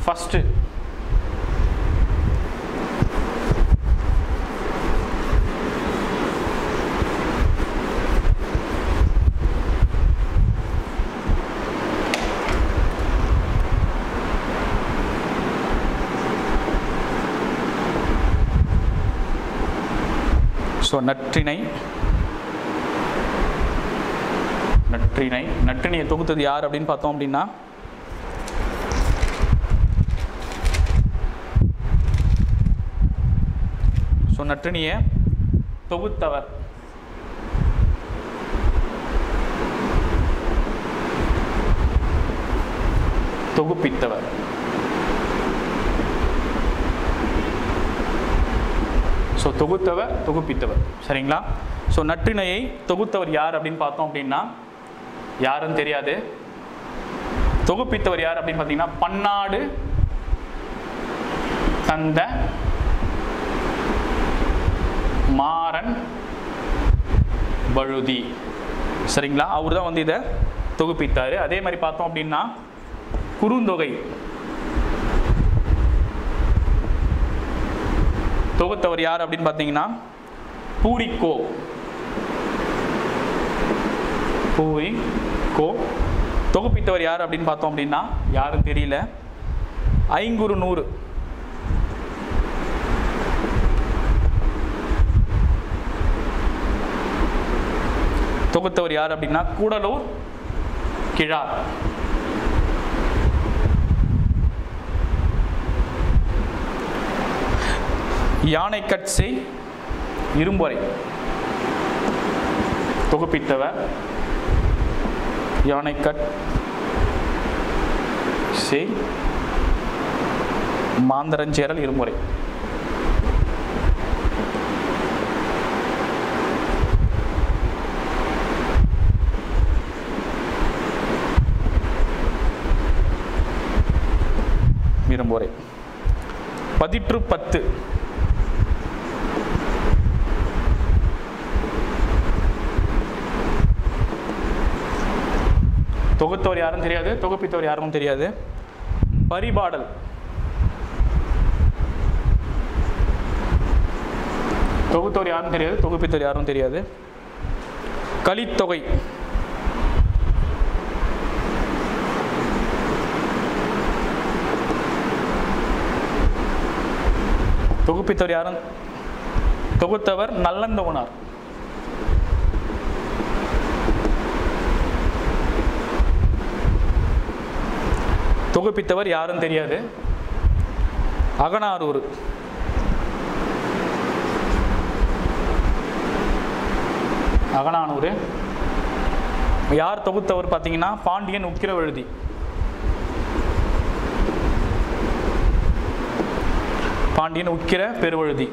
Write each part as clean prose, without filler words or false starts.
First so Natrinai நற்றிணையை தொகுத்தது யார் அப்படின்னு பார்த்தோம் அப்படின்னா ஸோ நற்றிணையை தொகுத்தவர் தொகுப்பித்தவர் ஸோ தொகுப்பித்தவர் சரிங்களா. ஸோ நற்றிணையை தொகுத்தவர் யார் அப்படின்னு பார்த்தோம் அப்படின்னா யாருன்னு தெரியாது. தொகுப்பித்தவர் யார் அப்படின்னு பார்த்தீங்கன்னா பன்னாடு தந்த மாறன் வழுதி சரிங்களா. அவர் தான் வந்து இதை தொகுப்பித்தார். அதே மாதிரி பார்த்தோம் அப்படின்னா குறுந்தொகை தொகுத்தவர் யார் அப்படின்னு பார்த்தீங்கன்னா பூரிக்கோ. தொகுப்பித்தவர் யார் அப்படின்னு பார்த்தோம் அப்படின்னா யாரும் தெரியல. ஐங்குறு நூறு தொகுத்தவர் யார் அப்படின்னா கூடலூர் கிழார். யானைக்கட்சை இரும்பொறை தொகுப்பித்தவர் யானைக்கட்சை மாந்தரஞ்சேரல் இரும்பொறை. இரும்பொறை. பதிற்று பத்து தொகுத்தவர் யாரும் தெரியாது, தொகுப்பித்தவர் யாரும் தெரியாது. பரிபாடல் தொகுத்தவர் யாரும் தெரியாது, தொகுப்பித்தவர் யாரும் தெரியாது. கலித்தொகை தொகுப்பித்தவர் யாரும், தொகுத்தவர் நல்லந்தவனார். தொகுப்பித்தவர் யாரும் தெரியாது. அகனாரூர் யார் தொகுத்தவர் பார்த்தீங்கன்னா பாண்டியன் உக்கிரவழுதி. பாண்டியன் உக்கிர பெருவழுதி.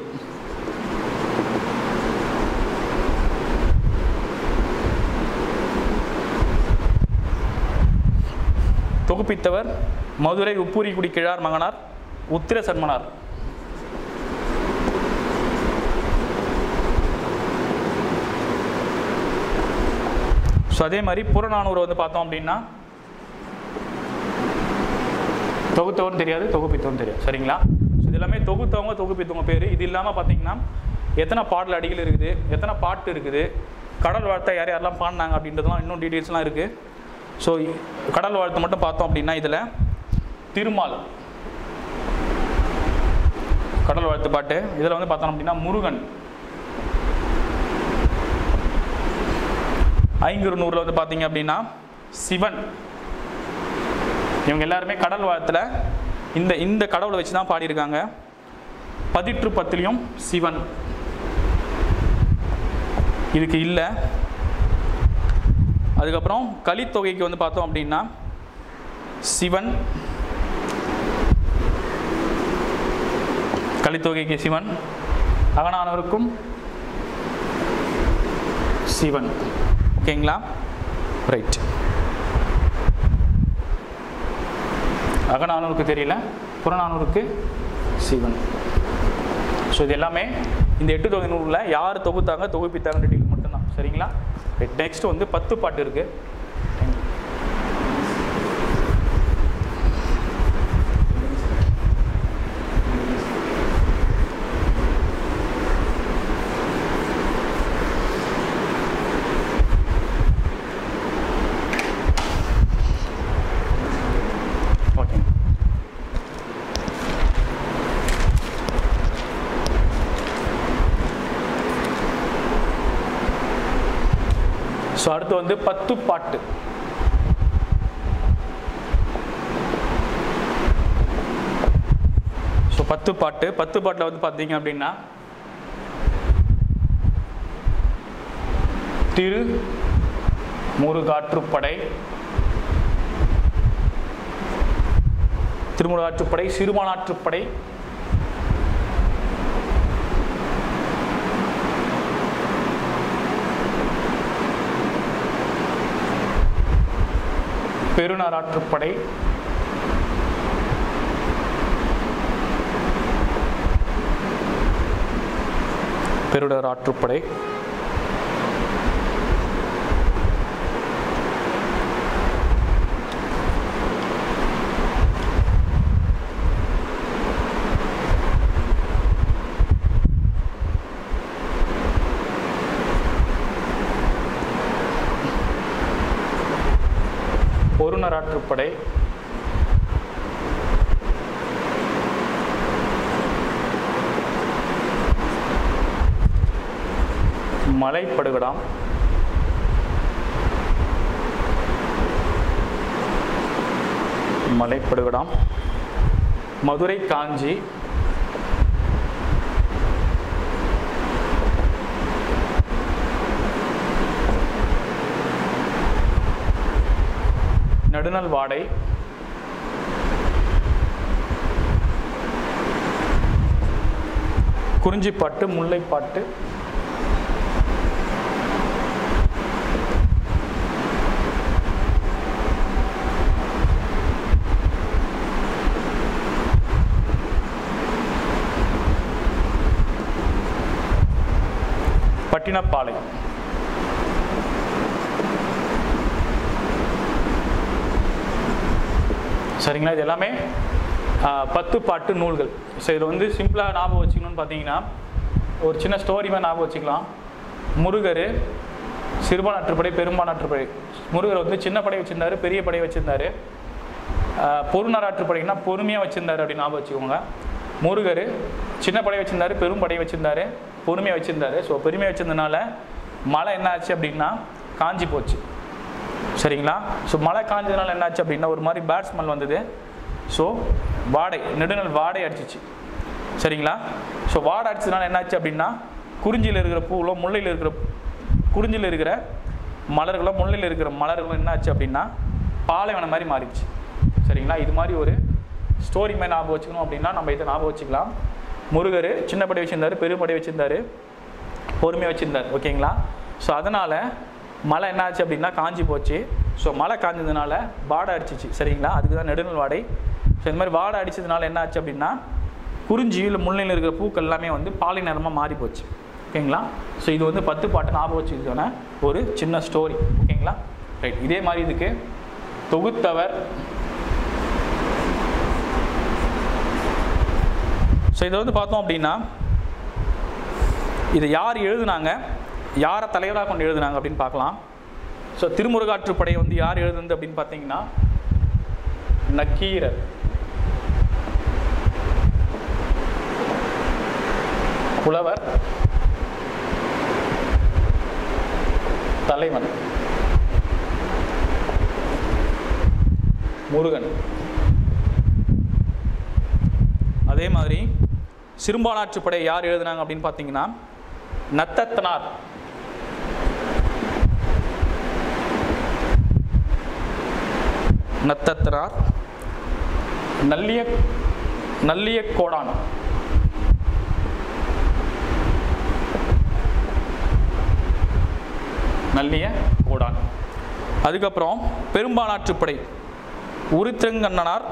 தொகுப்பித்தவர் மதுரை உப்பூரிக்குடி கிழார் மகனார் உத்திர சன்மனார். ஸோ அதே மாதிரி புறநானூறு வந்து பார்த்தோம் அப்படின்னா தொகுத்தவரும் தெரியாது, தொகுப்பித்தவரும் தெரியாது சரிங்களா. இது எல்லாமே தொகுத்தவங்க தொகுப்பித்தவங்க பேர். இது இல்லாமல் பார்த்தீங்கன்னா எத்தனை பாடல் அடிகள் இருக்குது, எத்தனை பாட்டு இருக்குது, கடல் வாழ்த்தை யார் யாரெல்லாம் பாடினாங்க அப்படின்றதுலாம் இன்னும் டீட்டெயில்ஸ்லாம் இருக்குது. ஸோ கடல் வாழ்த்து மட்டும் பார்த்தோம் அப்படின்னா இதில் திருமால் கடல் வாழ்த்து பாட்டு. இதில் வந்து பார்த்தோம் அப்படின்னா முருகன். ஐங்குறு நூறில் வந்து பார்த்தீங்க அப்படின்னா சிவன். இவங்க எல்லாருமே கடல் வாழ்த்தில் இந்த கடவுளை வச்சு தான் பாடியிருக்காங்க. பதிற்று பத்துலையும் சிவன் இதுக்கு இல்லை. அதுக்கப்புறம் கலித்தொகைக்கு வந்து பார்த்தோம் அப்படின்னா சிவன், கலித்தொகைக்கு சிவன், அகனானவருக்கும் சிவன். ஓகேங்களா, ரைட். அகநானூருக்கு தெரியல, புறநானூருக்கு சிவன். ஸோ இது எல்லாமே இந்த 8 தொகை நூலில் யார் தொகுத்தாங்க தொகுப்பித்தாங்க டீட்டெயில் மட்டும்தான் சரிங்களா. நெக்ஸ்ட் வந்து 10 பாட்டு இருக்கு. ஸோ அடுத்து வந்து 10 பாட்டு. ஸோ 10 பாட்டு. 10 பாட்டில் வந்து பார்த்தீங்க அப்படின்னா திரு முருகாற்றுப்படை, திருமுருகாற்றுப்படை, சிறுபானாற்றுப்படை, பெருநராற்றுப்படை, பெருநராற்றுப்படை, பொருநராற்றுப்படை, மலைப்படுகடாம், மலைப்படுகடாம், மதுரை காஞ்சி, நடுநல் வாடை, குறிஞ்சிப்பாட்டு, முல்லைப்பாட்டு, பட்டினப்பாலை, சரிங்களா. இது எல்லாமே 10 பாட்டு நூல்கள். ஸோ இதில் வந்து சிம்பிளாக ஞாபகம் வச்சுக்கணும்னு பார்த்தீங்கன்னா ஒரு சின்ன ஸ்டோரி மாதிரி ஞாபகம் வச்சுக்கலாம். முருகர், சிறுபானாற்றுப்படை, பெரும்பானாற்றுப்படை. முருகர் வந்து சின்ன படை வச்சுருந்தாரு, பெரிய படை வச்சுருந்தாரு. பொருநராற்றுப்படைன்னா பொறுமையாக வச்சுருந்தாரு அப்படின்னு ஞாபகம் வச்சுக்கோங்க. முருகர் சின்ன படை வச்சுருந்தாரு, பெரும் படை வச்சுருந்தாரு, பொறுமையாக வச்சுருந்தாரு. ஸோ பெருமையாக வச்சுருந்தனால மழை என்ன ஆச்சு அப்படின்னா காஞ்சி போச்சு, சரிங்களா. ஸோ மழை காஞ்சதுனால என்னாச்சு அப்படின்னா ஒரு மாதிரி பேட் ஸ்மெல் வந்தது. ஸோ வாடை, நெடுநல் வாடை அடிச்சிச்சு, சரிங்களா. ஸோ வாடை அடிச்சதுனால என்னாச்சு அப்படின்னா குறிஞ்சியில் இருக்கிற பூவில், முல்லையில் இருக்கிற குறிஞ்சியில் இருக்கிற மலர்களும், முல்லையில் இருக்கிற மலர்களும் என்னாச்சு அப்படின்னா பாலைவனம் மாதிரி மாறிடுச்சு, சரிங்களா. இது மாதிரி ஒரு ஸ்டோரி மாதிரி ஞாபகம் வச்சுக்கணும் அப்படின்னா நம்ம இதை ஞாபகம் வச்சுக்கலாம். முருகர் சின்ன படை வச்சுருந்தாரு, பெரும்படை வச்சுருந்தாரு, பொறுமையாக வச்சுருந்தார், ஓகேங்களா. ஸோ அதனால் மழை என்னாச்சு அப்படின்னா காஞ்சி போச்சு. ஸோ மழை காஞ்சதுனால வாடை அடிச்சிச்சு, சரிங்களா. அதுக்கு தான் நெடுநல் வாடை. ஸோ இந்த மாதிரி வாடை அடித்ததுனால என்னாச்சு அப்படின்னா குறிஞ்சியில் முல்லையில் இருக்கிற பூக்கள் எல்லாமே வந்து பாலை நிறமாக மாறி போச்சு, ஓகேங்களா. ஸோ இது வந்து 10 பாட்டு ஞாபகம் வச்சுக்கான ஒரு சின்ன ஸ்டோரி, ஓகேங்களா. ரைட். இதே மாதிரி இதுக்கு தொகுத்தவர். ஸோ இதை வந்து பார்த்தோம் அப்படின்னா இதை யார் எழுதுனாங்க, யாரை தலைவராக கொண்டு எழுதுனாங்க அப்படின்னு பார்க்கலாம். ஸோ திருமுருகாற்றுப்படை வந்து யார் எழுதுனது அப்படின்னு பார்த்தீங்கன்னா நக்கீரர். புலவர், தலைவன் முருகன். அதே மாதிரி சிறுபானாற்றுப்படை யார் எழுதுனாங்க அப்படின்னு பார்த்தீங்கன்னா நத்தத்தனார். நத்தத்தனார். நல்லியக்கோடான். நல்லியக்கோடான். அதுக்கப்புறம் பெரும்பானாற்றுப்படை உருத்திரங்கண்ணனார்,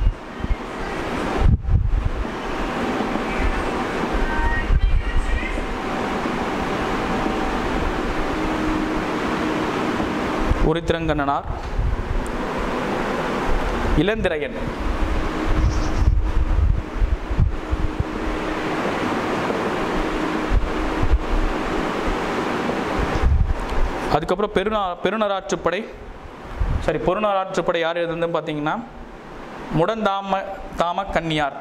உருத்திரங்கண்ணனார், இளந்திரையன். அதுக்கப்புறம் பெருநராற்றுப்படை பொருநராற்றுப்படை யார் எழுதுன்னு பார்த்தீங்கன்னா முடந்தாம கன்னியார்.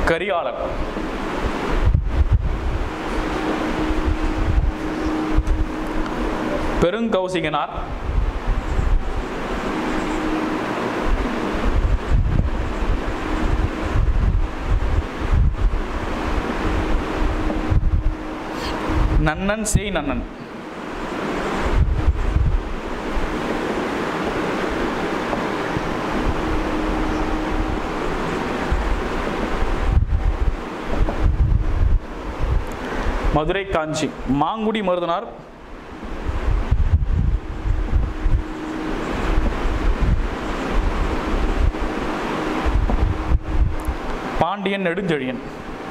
கரிகாலன். பெருங்கௌசிகனார். நன்னன் செய் நன்னன். மதுரை காஞ்சி. மாங்குடி மருதனார். பாண்டியன் நெடுஞ்செழியன்.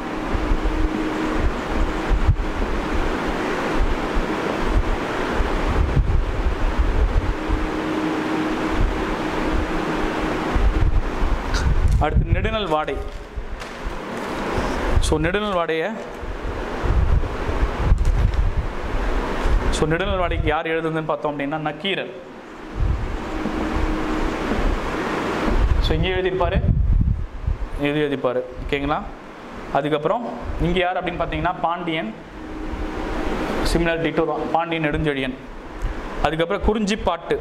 அடுத்து நெடுநல் வாடை. நெடுநல் வாடைக்கு யார் எழுதுதுன்னு பார்த்தோம் அப்படின்னா நக்கீரர். இங்கே எழுதியிருப்பாரு, இது எழுதிப்பாரு. ஓகேங்களா? அதுக்கப்புறம் இங்கே யார் அப்படின்னு பார்த்தீங்கன்னா பாண்டியன், சிமிலர் டிட்டோ, பாண்டியன் நெடுஞ்செழியன். அதுக்கப்புறம் குறிஞ்சி பாட்டு.